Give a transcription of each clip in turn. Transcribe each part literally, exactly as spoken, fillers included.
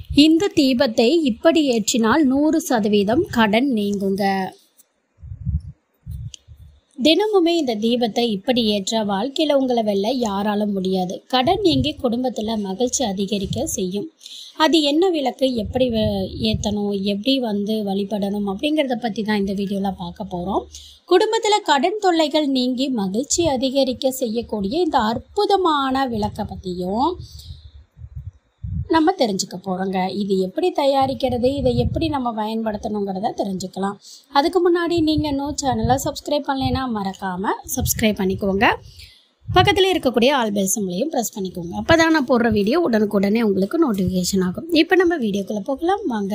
இந்த தீபத்தை இப்படி ஏற்றினால் நூறு சதவீதம் கடன் நீங்குங்க. தினமுமே இந்த தீபத்தை இப்படி ஏற்ற வாழ்க்கையில் உங்களை வெல்ல யாராலும் முடியாது. கடன் நீங்கி குடும்பத்தில் மகிழ்ச்சி அதிகரிக்க செய்யும். அது என்ன விளக்கு, எப்படி ஏற்றணும், எப்படி வந்து வழிபடணும் அப்படிங்கிறத பற்றி தான் இந்த வீடியோவில் பார்க்க போகிறோம். குடும்பத்தில் கடன் தொல்லைகள் நீங்கி மகிழ்ச்சி அதிகரிக்க செய்யக்கூடிய இந்த அற்புதமான விளக்கை பற்றியும் நம்ம தெரிஞ்சுக்க போகிறோங்க. இது எப்படி தயாரிக்கிறது, இதை எப்படி நம்ம பயன்படுத்தணுங்கிறத தெரிஞ்சுக்கலாம். அதுக்கு முன்னாடி நீங்கள் இன்னும் சேனலை சப்ஸ்கிரைப் பண்ணலைன்னா மறக்காமல் சப்ஸ்கிரைப் பண்ணிக்கோங்க. பக்கத்தில் இருக்கக்கூடிய ஆல் பெல் சிம்பலையும் ப்ரெஸ் பண்ணிக்கோங்க. அப்போ தான் நான் போடுற வீடியோ உடனுக்குடனே உங்களுக்கு நோட்டிஃபிகேஷன் ஆகும். இப்போ நம்ம வீடியோக்குள்ளே போகலாம் வாங்க.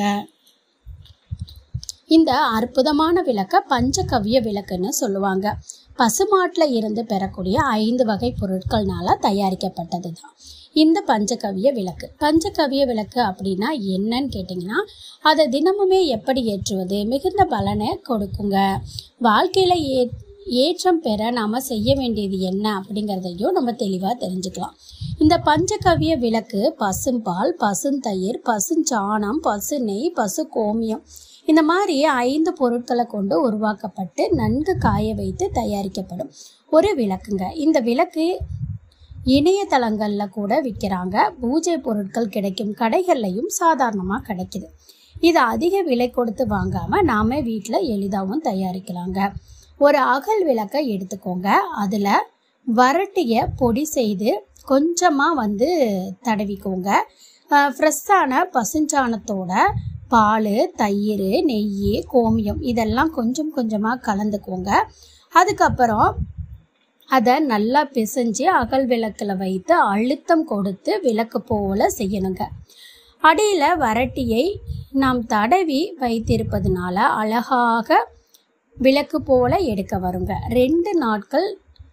இந்த அற்புதமான விளக்கை பஞ்சகவ்ய விளக்குன்னு சொல்லுவாங்க. பசுமாட்டில் இருந்து பெறக்கூடிய ஐந்து வகை பொருட்கள்னால தயாரிக்கப்பட்டது தான் இந்த பஞ்சகவ்ய விளக்கு. பஞ்சகவ்ய விளக்கு அப்படின்னா என்னன்னு கேட்டிங்கன்னா, அதை தினமுமே எப்படி ஏற்றுவது மிகுந்த பலனை கொடுக்குங்க. வாழ்க்கையில் ஏ ஏற்றம் பெற நாம் செய்ய வேண்டியது என்ன அப்படிங்கிறதையும் நம்ம தெளிவாக தெரிஞ்சுக்கலாம். இந்த பஞ்சகவ்ய விளக்கு பசும்பால், பசுந்தயிர், பசுஞ்சாணம், பசு நெய், பசு கோமியம் இந்த மாதிரி ஐந்து பொருட்களை கொண்டு உருவாக்கப்பட்டு நன்கு காய வைத்து தயாரிக்கப்படும் ஒரு விளக்குங்க. இந்த விளக்கு இணையதளங்களில் கூட விற்கிறாங்க. பூஜை பொருட்கள் கிடைக்கும் கடைகள்லையும் சாதாரணமாக கிடைக்குது. இது அதிக விலை கொடுத்து வாங்காமல் நாம் வீட்டில் எளிதாகவும் தயாரிக்கலாங்க. ஒரு அகல் விளக்கை எடுத்துக்கோங்க. அதில் வரட்டியை பொடி செய்து கொஞ்சமாக வந்து தடவிக்கோங்க. ஃப்ரெஷ்ஷான பசுஞ்சாணத்தோட பால், தயிர், நெய், கோமியம் இதெல்லாம் கொஞ்சம் கொஞ்சமாக கலந்துக்கோங்க. அதுக்கப்புறம் அதை நல்லா பிசைஞ்சு அகல் விளக்கில் வைத்து அழுத்தம் கொடுத்து விளக்கு போல செய்யணுங்க. அடியில் வரட்டியை நாம் தடவி வைத்திருப்பதுனால அழகாக விளக்கு போல எடுக்க வருங்க. ரெண்டு நாட்கள்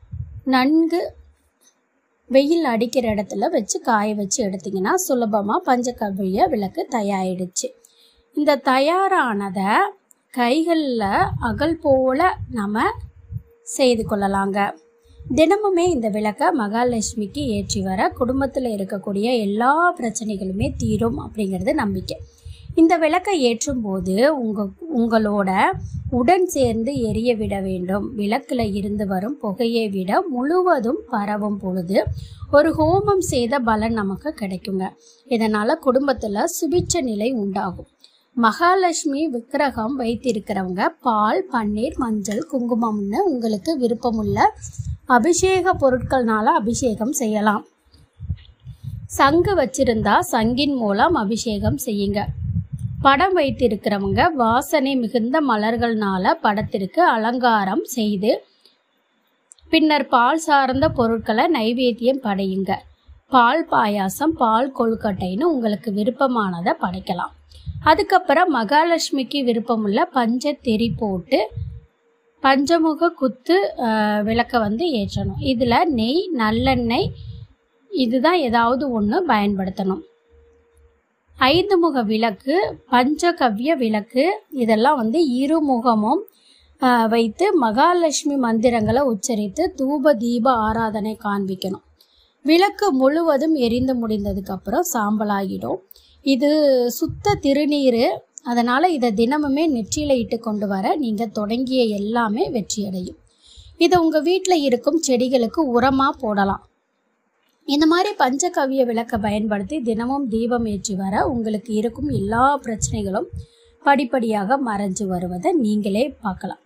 நன்கு வெயில் அடிக்கிற இடத்துல வச்சு காய வச்சு எடுத்திங்கன்னா சுலபமாக பஞ்சகவ்ய விளக்கு தயாரிடுச்சு. இந்த தயாரானதை கைகளில் அகல் போல நம்ம செய்து கொள்ளலாங்க. தினமுமே இந்த விளக்கை மகாலட்சுமிக்கு ஏற்றி வர குடும்பத்தில் இருக்கக்கூடிய எல்லா பிரச்சனைகளுமே தீரும் அப்படிங்கிறது நம்பிக்கை. இந்த விளக்கை ஏற்றும் போது உங்க உங்களோட உடன் சேர்ந்து எரிய விட வேண்டும். விளக்கில் இருந்து வரும் புகையை விட முழுவதும் பரவும் பொழுது ஒரு ஹோமம் செய்த பலன் நமக்கு கிடைக்குங்க. இதனால் குடும்பத்தில் சுபிட்ச நிலை உண்டாகும். மகாலட்சுமி விக்கிரகம் வைத்திருக்கிறவங்க பால், பன்னீர், மஞ்சள், குங்குமம்னு உங்களுக்கு விருப்பமுள்ள அபிஷேக பொருட்கள்னால அபிஷேகம் செய்யலாம். சங்கு வச்சிருந்தா சங்கின் மூலம் அபிஷேகம் செய்யுங்க. படம் வைத்திருக்கிறவங்க வாசனை மிகுந்த மலர்கள்னால படத்திற்கு அலங்காரம் செய்து பின்னர் பால் சார்ந்த பொருட்களை நைவேத்தியம் படையுங்க. பால் பாயாசம், பால் கொழுக்கட்டைன்னு உங்களுக்கு விருப்பமானதை படைக்கலாம். அதுக்கப்புறம் மகாலட்சுமிக்கு விருப்பமுள்ள பஞ்ச தெரி போட்டு பஞ்சமுக குத்து விளக்கை வந்து ஏற்றணும். இதில் நெய், நல்லெண்ணெய் இதுதான் ஏதாவது ஒன்று பயன்படுத்தணும். ஐந்து முக விளக்கு, பஞ்சகவ்ய விளக்கு இதெல்லாம் வந்து இருமுகமும் வைத்து மகாலட்சுமி மந்திரங்களை உச்சரித்து தூப தீப ஆராதனை காண்பிக்கணும். விளக்கு முழுவதும் எரிந்து முடிந்ததுக்கப்புறம் சாம்பலாகிடும். இது சுத்த திருநீர், அதனால் இதை தினமுமே நெற்றியில் இட்டு கொண்டு வர நீங்கள் தொடங்கிய எல்லாமே வெற்றியடையும். இதை உங்கள் வீட்டில் இருக்கும் செடிகளுக்கு உரமாக போடலாம். இந்த மாதிரி பஞ்சகவ்ய விளக்கை பயன்படுத்தி தினமும் தீபம் ஏற்றி வர உங்களுக்கு இருக்கும் எல்லா பிரச்சனைகளும் படிப்படியாக மறைஞ்சு வருவதை நீங்களே பார்க்கலாம்.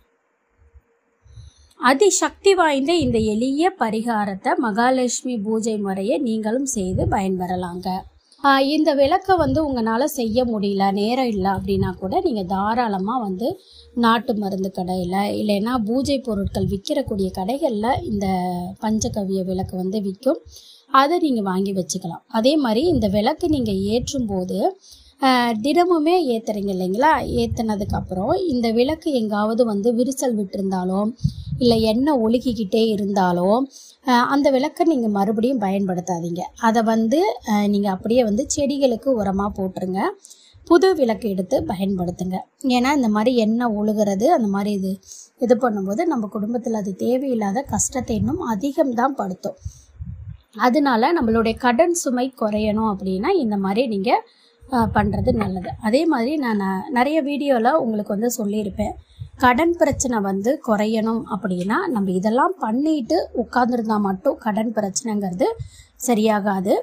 அதிசக்தி வாய்ந்த இந்த எளிய பரிகாரத்தை மகாலட்சுமி பூஜை முறையை நீங்களும் செய்து பயன்பெறலாங்க. இந்த விளக்கை வந்து உங்களால் செய்ய முடியல, நேரம் இல்லை அப்படின்னா கூட நீங்கள் தாராளமாக வந்து நாட்டு மருந்து கடையில் இல்லைன்னா பூஜை பொருட்கள் விற்கிறக்கூடிய கடைகளில் இந்த பஞ்சகவ்ய விளக்கு வந்து விற்கும். அதை நீங்கள் வாங்கி வச்சுக்கலாம். அதே மாதிரி இந்த விளக்கு நீங்கள் ஏற்றும் போது தினமுமே ஏற்றுறீங்க இல்லைங்களா, ஏற்றினதுக்கப்புறம் இந்த விளக்கு எங்காவது வந்து விரிசல் விட்டுருந்தாலோ இல்லை எண்ணெய் ஒழுகிக்கிட்டே இருந்தாலோ அந்த விளக்கை நீங்கள் மறுபடியும் பயன்படுத்தாதீங்க. அதை வந்து நீங்கள் அப்படியே வந்து செடிகளுக்கு உரமாக போட்டுருங்க. புது விளக்கு எடுத்து பயன்படுத்துங்க. ஏன்னா இந்த மாதிரி எண்ணெய் ஒழுகிறது அந்த மாதிரி இது இது பண்ணும்போது நம்ம குடும்பத்தில் அது தேவையில்லாத கஷ்டத்தை இன்னும் அதிகம்தான் படுத்தும். அதனால நம்மளுடைய கடன் சுமை குறையணும் அப்படின்னா இந்த மாதிரி நீங்கள் பண்ணுறது நல்லது. அதே மாதிரி நான் நிறைய வீடியோவில் உங்களுக்கு வந்து சொல்லியிருப்பேன், கடன் பிரச்சனை வந்து குறையணும் அப்படின்னா நம்ம இதெல்லாம் பண்ணிட்டு உட்காந்துருந்தா மட்டும் கடன் பிரச்சனைங்கிறது சரியாகாது.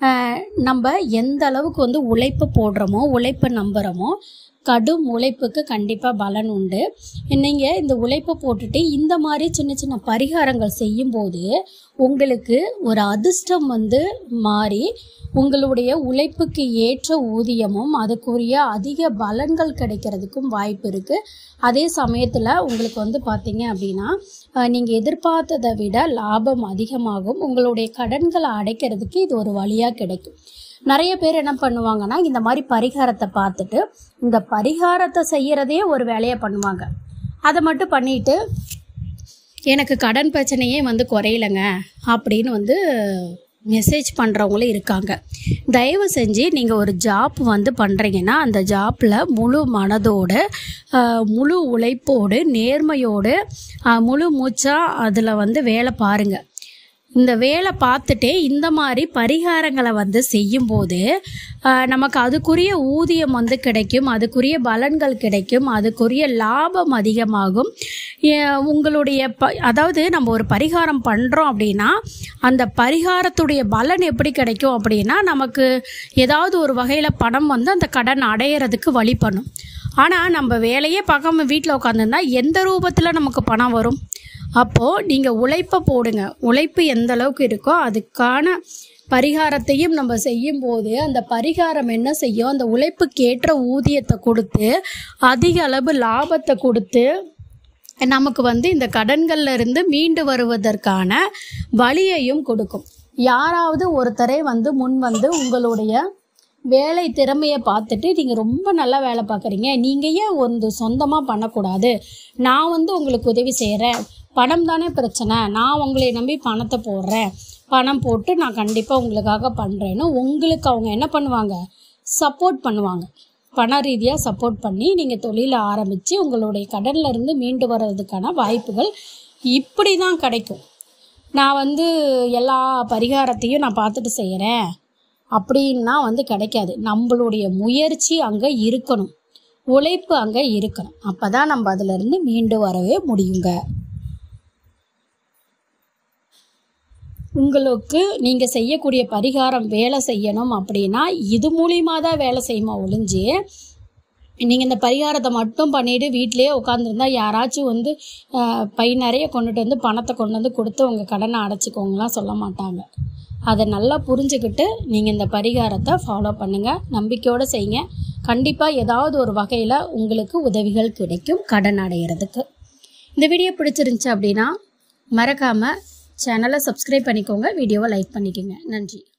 நம்ம எந்த அளவுக்கு வந்து உழைப்பு போடுறோமோ, உழைப்பை நம்புகிறோமோ, கடும் உழைப்புக்கு கண்டிப்பாக பலன் உண்டு. நீங்கள் இந்த உழைப்பை போட்டுட்டு இந்த மாதிரி சின்ன சின்ன பரிகாரங்கள் செய்யும்போது உங்களுக்கு ஒரு அதிர்ஷ்டம் வந்து மாறி உங்களுடைய உழைப்புக்கு ஏற்ற ஊதியமும் அதுக்குரிய அதிக பலன்கள் கிடைக்கிறதுக்கும் வாய்ப்பு இருக்குது. அதே சமயத்தில் உங்களுக்கு வந்து பார்த்தீங்க அப்படின்னா நீங்கள் எதிர்பார்த்ததை விட லாபம் அதிகமாகும். உங்களுடைய கடன்களை அடைக்கிறதுக்கு இது ஒரு வழியாக கிடைக்கும். நிறைய பேர் என்ன பண்ணுவாங்கன்னா, இந்த மாதிரி பரிகாரத்தை பார்த்துட்டு இந்த பரிகாரத்தை செய்கிறதே ஒரு வேலையை பண்ணுவாங்க. அதை மட்டும் பண்ணிட்டு எனக்கு கடன் பிரச்சனையே வந்து குறையலைங்க அப்படின்னு வந்து மெசேஜ் பண்ணுறவங்களும் இருக்காங்க. தயவு செஞ்சு நீங்கள் ஒரு ஜாப் வந்து பண்ணுறீங்கன்னா அந்த ஜாப்பில் முழு மனதோடு, முழு உழைப்போடு, நேர்மையோடு, முழு மூச்சாக அதில் வந்து வேலை பாருங்கள். இந்த வேலை பார்த்துட்டே இந்த மாதிரி பரிகாரங்களை வந்து செய்யும்போது நமக்கு அதுக்குரிய ஊதியம் வந்து கிடைக்கும், அதுக்குரிய பலன்கள் கிடைக்கும், அதுக்குரிய லாபம் அதிகமாகும். உங்களுடைய ப அதாவது நம்ம ஒரு பரிகாரம் பண்ணுறோம் அப்படின்னா அந்த பரிகாரத்துடைய பலன் எப்படி கிடைக்கும் அப்படின்னா, நமக்கு ஏதாவது ஒரு வகையில் பணம் வந்து அந்த கடன் அடையிறதுக்கு வழி பண்ணும். ஆனால் நம்ம வேலையே பார்க்காம வீட்டில் உட்காந்துருந்தா எந்த ரூபத்தில் நமக்கு பணம் வரும்? அப்போது நீங்கள் உழைப்பை போடுங்க. உழைப்பு எந்த அளவுக்கு இருக்கோ அதுக்கான பரிகாரத்தையும் நம்ம செய்யும்போது அந்த பரிகாரம் என்ன செய்யும், அந்த உழைப்புக்கேற்ற ஊதியத்தை கொடுத்து அதிக அளவு லாபத்தை கொடுத்து நமக்கு வந்து இந்த கடன்கள்ல இருந்து மீண்டு வருவதற்கான வழியையும் கொடுக்கும். யாராவது ஒருத்தரை வந்து முன் வந்து உங்களுடைய வேலை திறமையை பார்த்துட்டு நீங்கள் ரொம்ப நல்லா வேலை பார்க்குறீங்க, நீங்கள் ஏன் வந்து சொந்தமாக பண்ணக்கூடாது, நான் வந்து உங்களுக்கு உதவி செய்கிறேன், பணம் தானே பிரச்சனை, நான் உங்களை நம்பி பணத்தை போடுறேன், பணம் போட்டு நான் கண்டிப்பாக உங்களுக்காக பண்ணுறேன்னு உங்களுக்கு அவங்க என்ன பண்ணுவாங்க, சப்போர்ட் பண்ணுவாங்க. பண ரீதியாக சப்போர்ட் பண்ணி நீங்கள் தொழிலை ஆரம்பித்து உங்களுடைய கடனில் இருந்து மீண்டு வர்றதுக்கான வாய்ப்புகள் இப்படி தான் கிடைக்கும். நான் வந்து எல்லா பரிகாரத்தையும் நான் பார்த்துட்டு செய்கிறேன் அப்படின்னா வந்து கிடைக்காது. நம்மளுடைய முயற்சி அங்கே இருக்கணும், உழைப்பு அங்கே இருக்கணும். அப்போ தான் நம்ம அதிலிருந்து மீண்டு வரவே முடியுங்க. உங்களுக்கு நீங்கள் செய்யக்கூடிய பரிகாரம் வேலை செய்யணும் அப்படின்னா இது மூலியமாக தான் வேலை செய்யுமா ஒழிஞ்சு நீங்கள் இந்த பரிகாரத்தை மட்டும் பண்ணிவிட்டு வீட்டிலேயே உட்காந்துருந்தா யாராச்சும் வந்து பை நிறைய கொண்டுட்டு வந்து பணத்தை கொண்டு வந்து கொடுத்து உங்கள் கடனை அடைச்சிக்கோங்கலாம் சொல்ல மாட்டாங்க. அதை நல்லா புரிஞ்சுக்கிட்டு நீங்கள் இந்த பரிகாரத்தை ஃபாலோ பண்ணுங்கள், நம்பிக்கையோடு செய்யுங்க. கண்டிப்பாக ஏதாவது ஒரு வகையில் உங்களுக்கு உதவிகள் கிடைக்கும் கடன் அடைகிறதுக்கு. இந்த வீடியோ பிடிச்சிருந்துச்சு அப்படின்னா மறக்காமல் சேனலை சப்ஸ்கிரைப் பண்ணிக்கோங்க, வீடியோவை லைக் பண்ணிக்கோங்க. நன்றி.